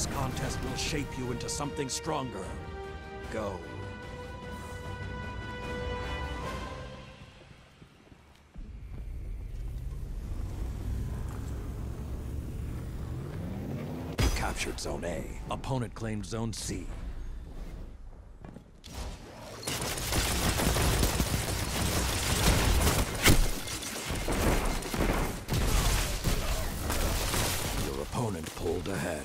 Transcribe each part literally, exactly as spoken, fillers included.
This contest will shape you into something stronger. Go. You captured Zone A. Opponent claimed Zone C. Your opponent pulled ahead.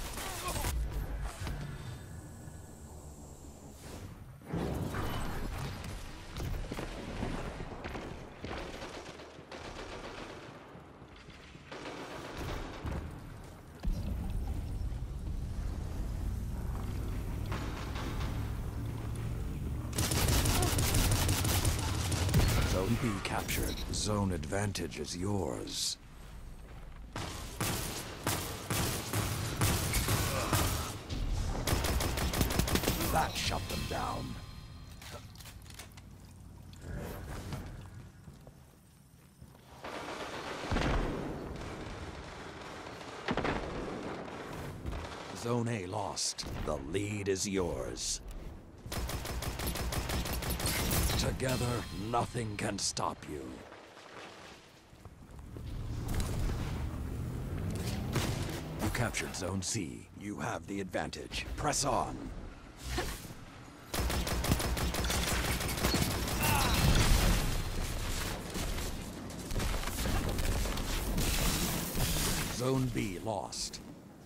Zone B captured. Zone advantage is yours. That shut them down. Zone A lost. The lead is yours. Together, nothing can stop you. You captured Zone C. You have the advantage. Press on. Zone B lost.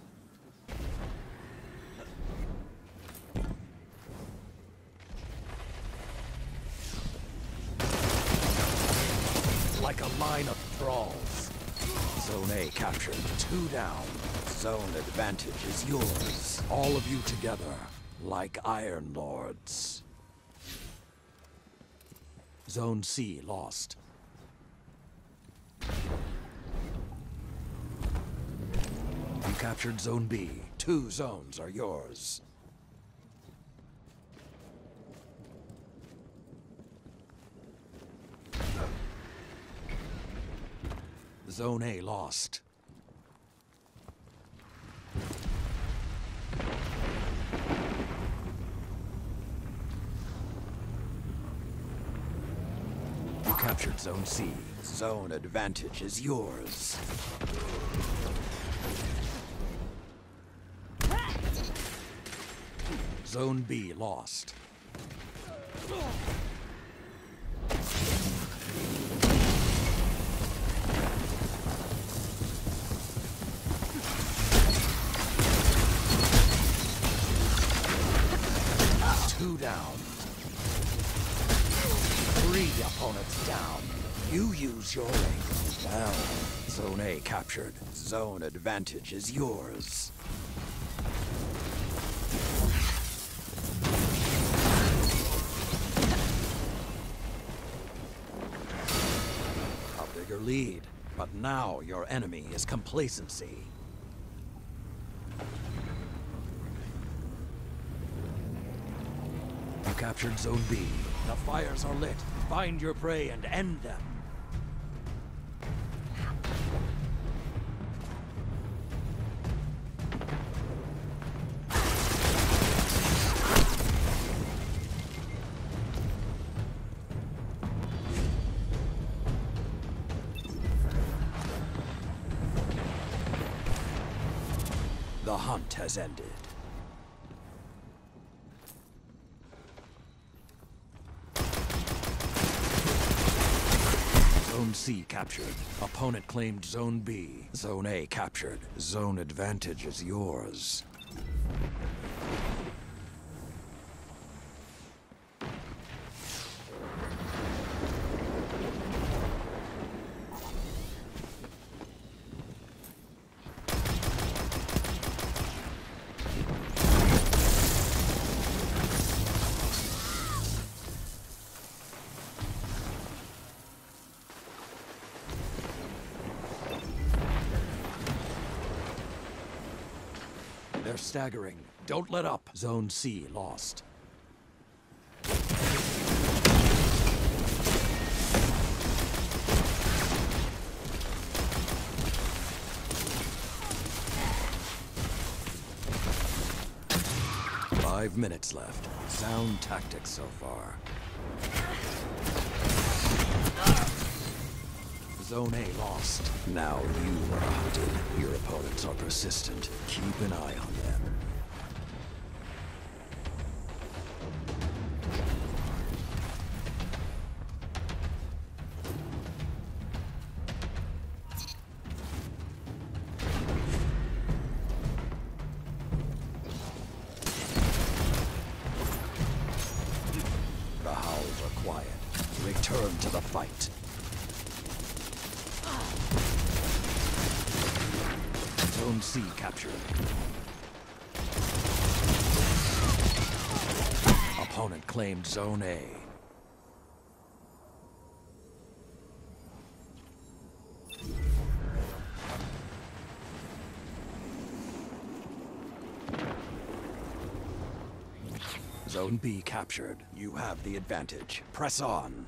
Like a line of thralls. Zone A captured. Two down. Zone advantage is yours. All of you together, like Iron Lords. Zone C lost. You captured Zone B. Two zones are yours. Zone A lost. You captured Zone C. Zone advantage is yours. Zone B lost. Two down. Three opponents down. You use your range. Well, Zone A captured. Zone advantage is yours. A bigger lead, but now your enemy is complacency. You captured Zone B. The fires are lit. Find your prey and end them. The hunt has ended. Zone C captured. Opponent claimed Zone B. Zone A captured. Zone advantage is yours. They're staggering. Don't let up. Zone C lost. Five minutes left. Sound tactics so far. Zone A lost. Now you are hunted. Your opponents are persistent. Keep an eye on them. The howls are quiet. Return to the fight. Zone C captured. Opponent claimed Zone A. Zone B captured. You have the advantage. Press on.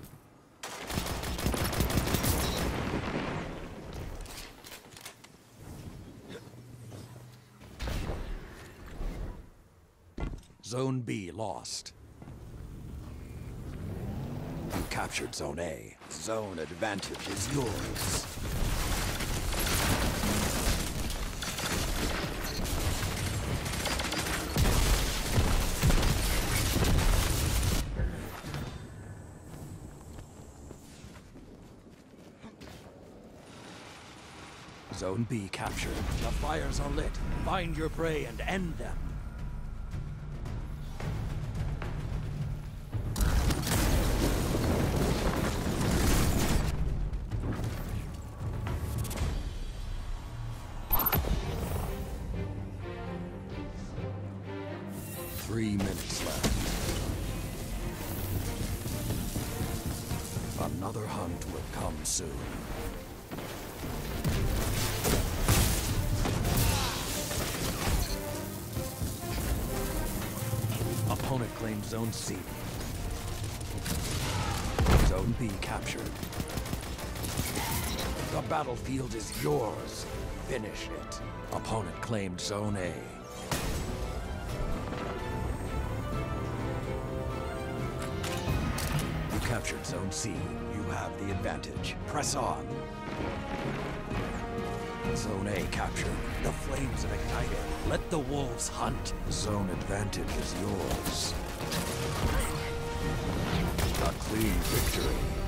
Zone B lost. You captured Zone A. Zone advantage is yours. Zone B captured. The fires are lit. Find your prey and end them. Three minutes left. Another hunt will come soon. Opponent claims Zone C. Zone B captured. The battlefield is yours. Finish it. Opponent claimed Zone A. You captured Zone C. You have the advantage. Press on. Zone A captured. The flames have ignited. Let the wolves hunt. Zone advantage is yours. A clean victory.